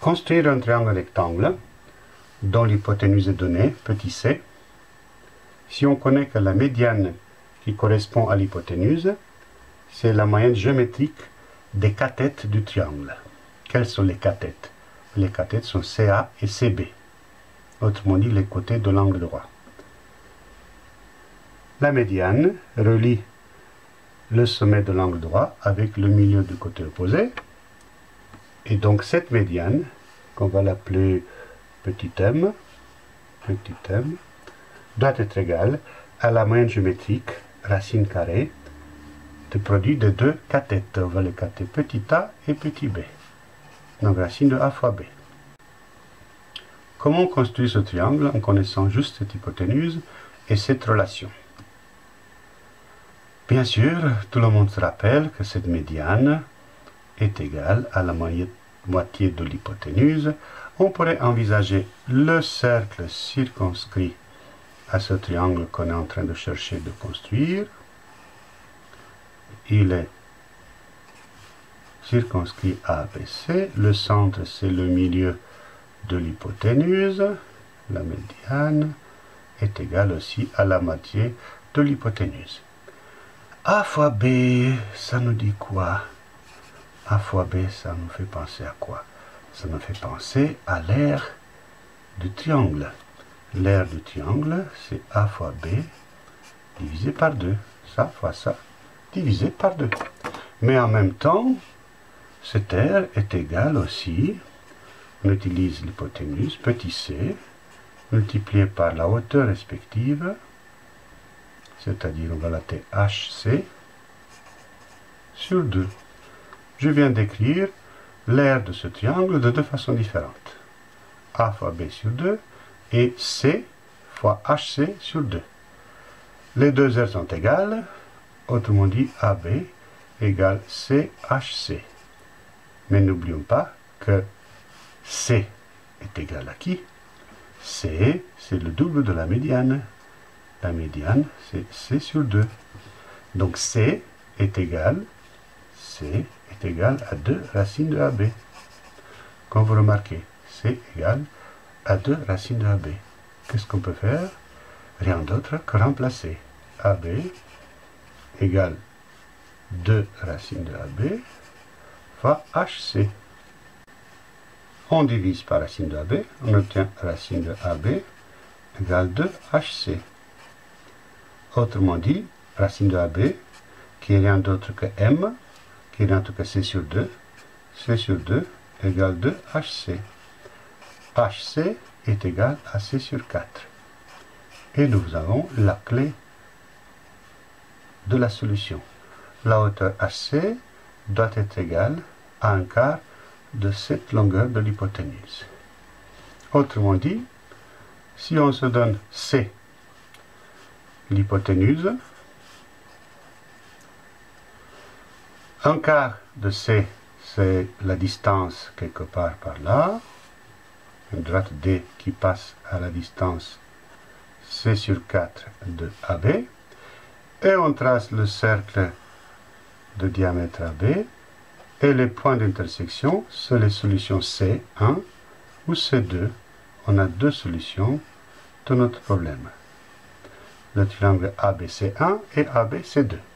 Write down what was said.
Construire un triangle rectangle dont l'hypoténuse est donnée, petit c, si on connaît que la médiane qui correspond à l'hypoténuse, c'est la moyenne géométrique des cathètes du triangle. Quelles sont les cathètes? Les cathètes sont CA et CB, autrement dit les côtés de l'angle droit. La médiane relie le sommet de l'angle droit avec le milieu du côté opposé, et donc cette médiane, qu'on va l'appeler petit m, doit être égale à la moyenne géométrique, racine carrée, du produit des deux cathètes. On va les cater petit a et petit b. Donc racine de a fois b. Comment construire ce triangle en connaissant juste cette hypoténuse et cette relation? Bien sûr, tout le monde se rappelle que cette médiane est égale à la moitié de l'hypoténuse. On pourrait envisager le cercle circonscrit à ce triangle qu'on est en train de chercher de construire. Il est circonscrit ABC. Le centre, c'est le milieu de l'hypoténuse. La médiane est égale aussi à la moitié de l'hypoténuse. A fois B, ça nous dit quoi? A fois B, ça nous fait penser à quoi? Ça nous fait penser à l'aire du triangle. L'aire du triangle, c'est A fois B divisé par 2. Ça fois ça, divisé par 2. Mais en même temps, cette aire est égale aussi, on utilise l'hypoténuse, petit c, multiplié par la hauteur respective, c'est-à-dire on va noter HC sur 2. Je viens d'écrire l'aire de ce triangle de deux façons différentes. A fois B sur 2 et C fois HC sur 2. Les deux aires sont égales, autrement dit AB égale CHC. Mais n'oublions pas que C est égal à qui? C, c'est le double de la médiane. La médiane, c'est C sur 2. Donc C est égal à 2 racines de AB. Comme vous remarquez, C est égal à 2 racines de AB. Qu'est-ce qu'on peut faire? Rien d'autre que remplacer. AB égale 2 racines de AB fois HC. On divise par racine de AB, on obtient racine de AB égale 2HC. Autrement dit, racine de AB, qui est rien d'autre que M, qui est rien d'autre que C sur 2 égale 2HC. HC est égal à C sur 4. Et nous avons la clé de la solution. La hauteur HC doit être égale à un quart de cette longueur de l'hypoténuse. Autrement dit, si on se donne C, l'hypoténuse, un quart de C, c'est la distance quelque part par là, une droite D qui passe à la distance C sur 4 de AB, et on trace le cercle de diamètre AB, et les points d'intersection, c'est les solutions C1 ou C2. On a deux solutions de notre problème. Le triangle ABC1 et ABC2.